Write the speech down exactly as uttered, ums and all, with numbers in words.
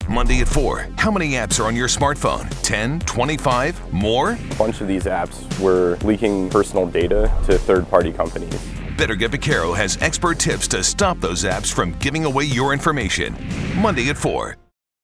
Monday at four. How many apps are on your smartphone? ten, twenty-five, more? A bunch of these apps were leaking personal data to third-party companies. Better Get Baqeruo has expert tips to stop those apps from giving away your information. Monday at four.